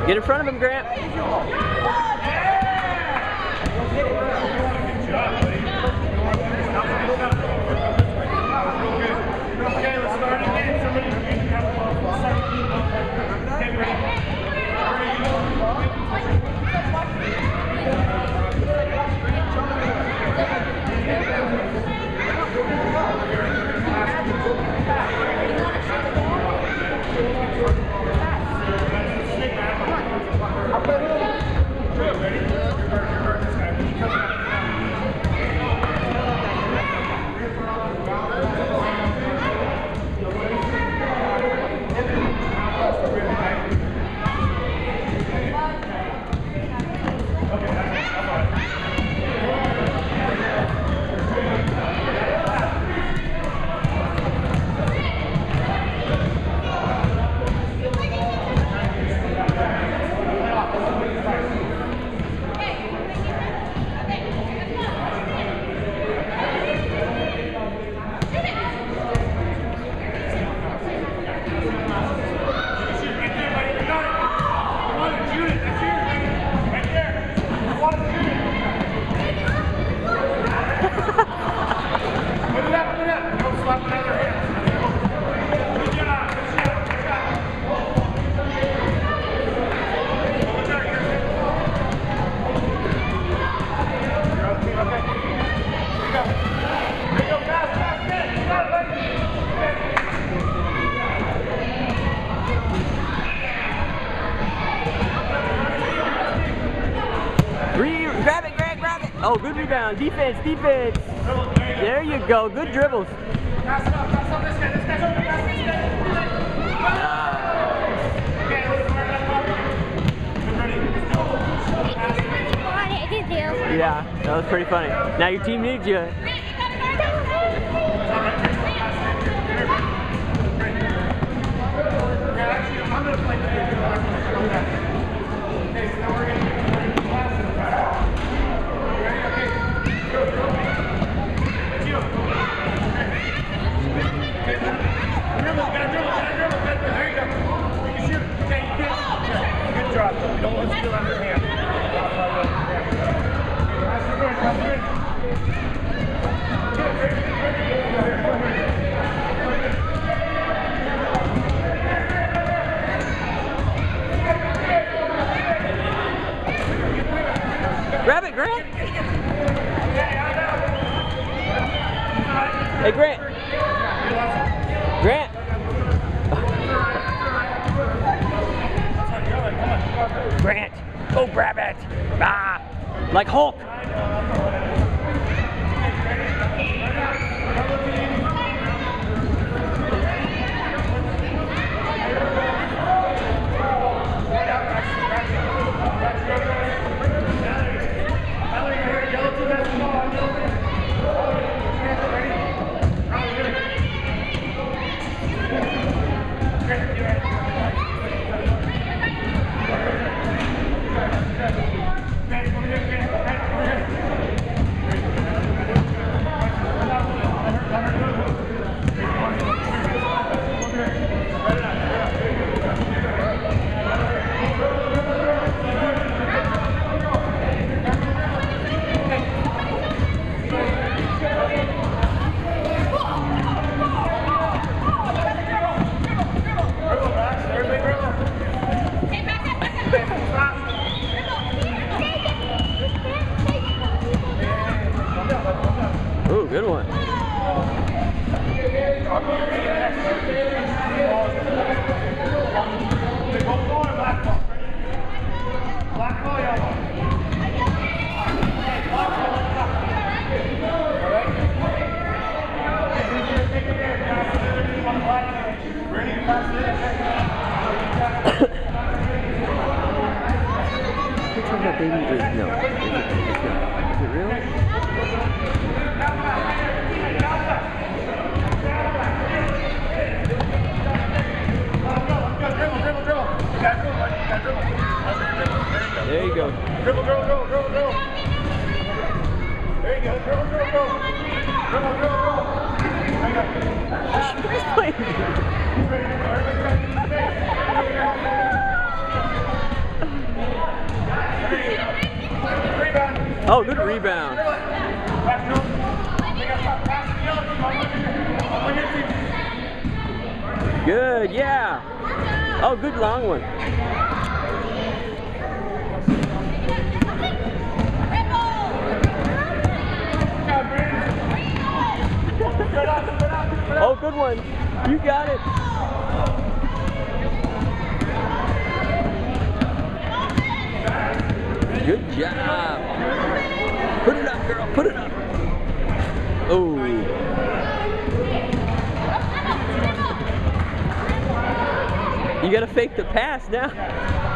Get in front of him, Grant. Okay, let's start again. Somebody have a ball. Okay, ready? Grab it. Oh, good rebound. Defense. There you go. Good dribbles. Yeah, that was pretty funny. Now your team needs you. Grab it, Grant. Hey, Grant. Grant. Grant, go grab it. Ah, like Hulk. Ooh, good one. That baby is no. Is it real? There you go. Dribble. There you go. Dribble. rebound. Good, yeah. Oh, good long one. Oh, good one. You got it. Good job. Put it up, girl. Put it up. Oh. You gotta fake the pass now.